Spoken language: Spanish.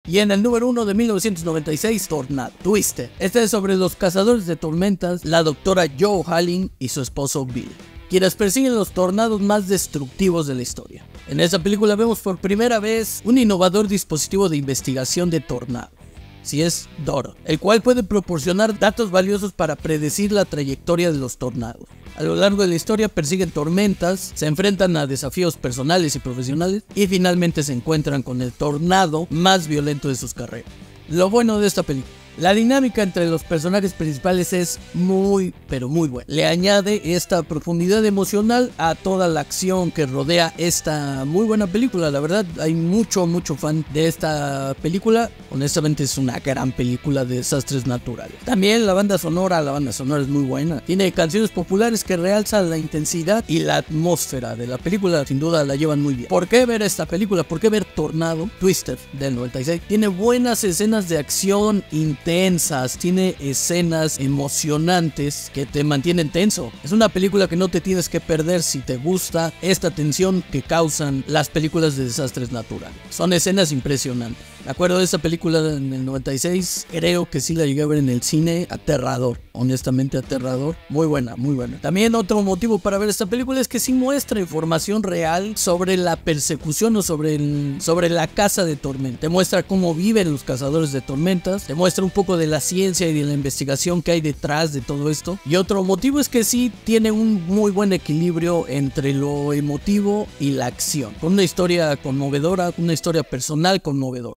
Y en el número 1 de 1996, Tornado, Twister. Este es sobre los cazadores de tormentas, la doctora Jo Halling y su esposo Bill, quienes persiguen los tornados más destructivos de la historia. En esta película vemos por primera vez un innovador dispositivo de investigación de tornados, si es Doro, el cual puede proporcionar datos valiosos para predecir la trayectoria de los tornados. A lo largo de la historia persiguen tormentas, se enfrentan a desafíos personales y profesionales y finalmente se encuentran con el tornado más violento de sus carreras. Lo bueno de esta película: la dinámica entre los personajes principales es muy, pero muy buena. Le añade esta profundidad emocional a toda la acción que rodea esta muy buena película. La verdad, hay mucho fan de esta película. Honestamente, es una gran película de desastres naturales. También la banda sonora es muy buena. Tiene canciones populares que realzan la intensidad y la atmósfera de la película. Sin duda la llevan muy bien. ¿Por qué ver esta película? ¿Por qué ver Tornado? Twister del 96. Tiene buenas escenas de acción intensas, tiene escenas emocionantes que te mantienen tenso. Es una película que no te tienes que perder si te gusta esta tensión que causan las películas de desastres naturales. Son escenas impresionantes. Me acuerdo de esta película en el 96, creo que sí la llegué a ver en el cine. Aterrador, honestamente aterrador. Muy buena. También otro motivo para ver esta película es que sí muestra información real sobre la persecución o sobre la caza de tormentas. Te muestra cómo viven los cazadores de tormentas, te muestra un poco de la ciencia y de la investigación que hay detrás de todo esto. Y otro motivo es que sí tiene un muy buen equilibrio entre lo emotivo y la acción, con una historia conmovedora, una historia personal conmovedora.